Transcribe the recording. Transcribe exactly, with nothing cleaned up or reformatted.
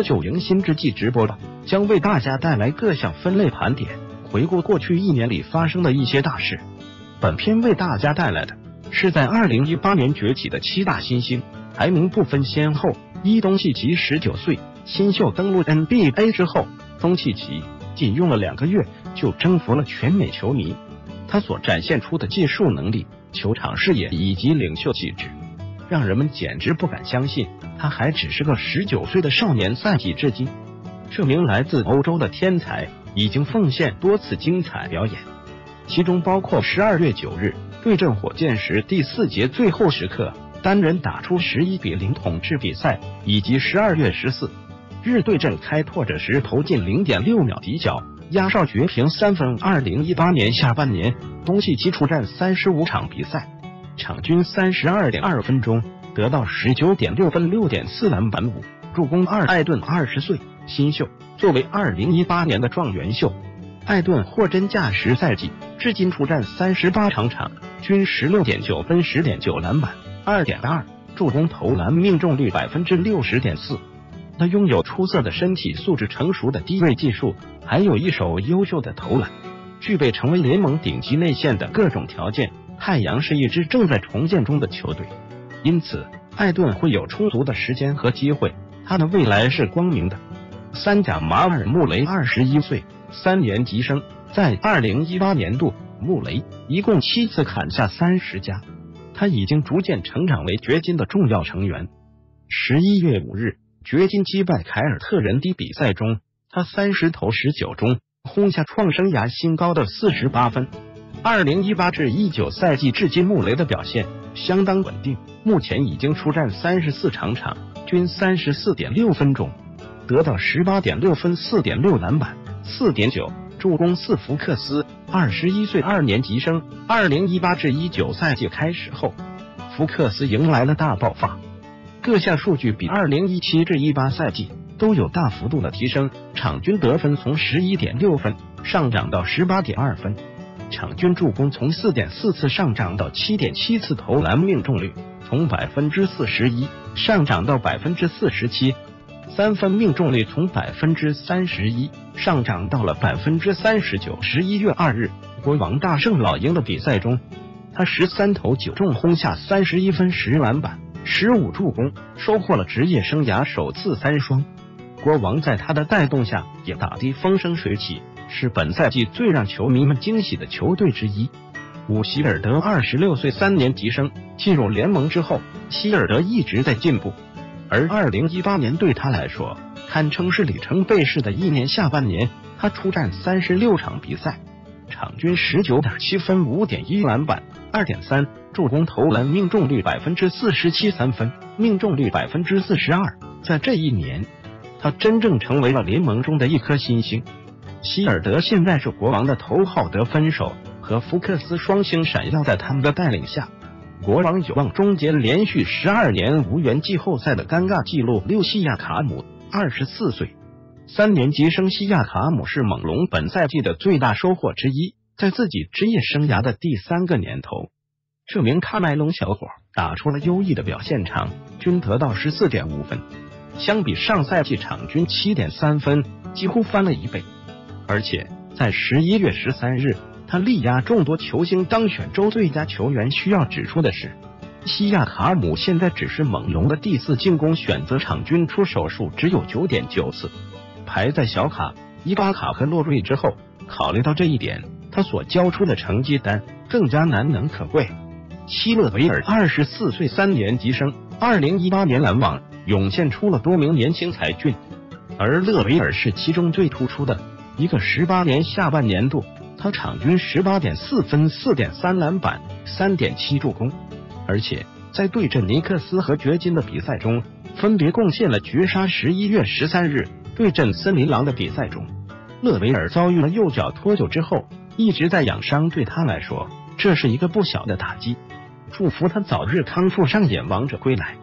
九迎新之际直播吧，将为大家带来各项分类盘点，回顾过去一年里发生的一些大事。本片为大家带来的是在二零一八年崛起的七大新星，排名不分先后。一东契奇十九岁，新秀登陆 N B A 之后，东契奇仅用了两个月就征服了全美球迷。他所展现出的技术能力、球场视野以及领袖气质，让人们简直不敢相信他还只是个十九岁的少年。赛季至今，这名来自欧洲的天才已经奉献多次精彩表演，其中包括十二月九日对阵火箭时第四节最后时刻单人打出十一比零统治比赛，以及十二月十四日对阵开拓者时投进 零点六秒底角压哨绝平三分。二零一八年下半年，东契奇出战三十五场比赛，场均 三十二点二分钟，得到 十九点六分 六点四篮板五助攻二。艾顿二十岁新秀，作为二零一八年的状元秀，艾顿货真价实，赛季至今出战三十八场，场均 十六点九分 十点九篮板 二点二助攻，投篮命中率 百分之六十点四。 他拥有出色的身体素质、成熟的低位技术，还有一手优秀的投篮，具备成为联盟顶级内线的各种条件。太阳是一支正在重建中的球队，因此艾顿会有充足的时间和机会，他的未来是光明的。三甲马尔穆雷二十一岁，三年级生，在二零一八年度，穆雷一共七次砍下三十加，他已经逐渐成长为掘金的重要成员。十一月五日，掘金击败凯尔特人的比赛中，他三十投十九中，轰下创生涯新高的四十八分。二零一八至一九赛季至今，穆雷的表现相当稳定，目前已经出战三十四场，场均 三十四点六分钟，得到 十八点六分 四点六篮板 四点九助攻四。福克斯二十一岁，二年级生，二零一八至一九赛季开始后，福克斯迎来了大爆发，各项数据比二零一七至一八赛季都有大幅度的提升，场均得分从 十一点六分上涨到 十八点二分，场均助攻从 四点四次上涨到 七点七次，投篮命中率从 百分之四十一 上涨到 百分之四十七， 三分命中率从 百分之三十一 上涨到了 百分之三十九。 十一月二日，国王大胜老鹰的比赛中，他十三投九中，轰下三十一分十篮板十五助攻，收获了职业生涯首次三双。国王在他的带动下也打得风生水起，是本赛季最让球迷们惊喜的球队之一。伍希尔德二十六岁，三年级生，进入联盟之后，希尔德一直在进步，而二零一八年对他来说堪称是里程碑式的一年。下半年他出战三十六场比赛，场均 十九点七分 五点一篮板 二点三助攻，投篮命中率 百分之四十七， 三分命中率 百分之四十二。 在这一年，他真正成为了联盟中的一颗新星。希尔德现在是国王的头号得分手，和福克斯双星闪耀，在他们的带领下，国王有望终结连续十二年无缘季后赛的尴尬纪录。六西亚卡姆二十四岁，三年级生，西亚卡姆是猛龙本赛季的最大收获之一，在自己职业生涯的第三个年头，这名喀麦隆小伙打出了优异的表现，场均得到 十四点五分，相比上赛季场均 七点三分，几乎翻了一倍。而且在十一月十三日，他力压众多球星当选周最佳球员。需要指出的是，西亚卡姆现在只是猛龙的第四进攻选择，场均出手数只有 九点九次，排在小卡、伊巴卡和洛瑞之后。考虑到这一点，他所交出的成绩单更加难能可贵。希勒维尔二十四岁，三年级生，二零一八年篮网涌现出了多名年轻才俊，而勒维尔是其中最突出的一个。十八年下半年度，他场均 十八点四分 四点三篮板 三点七助攻，而且在对阵尼克斯和掘金的比赛中分别贡献了绝杀。十一月十三日对阵森林狼的比赛中，勒维尔遭遇了右脚脱臼之后一直在养伤，对他来说这是一个不小的打击，祝福他早日康复，上演王者归来。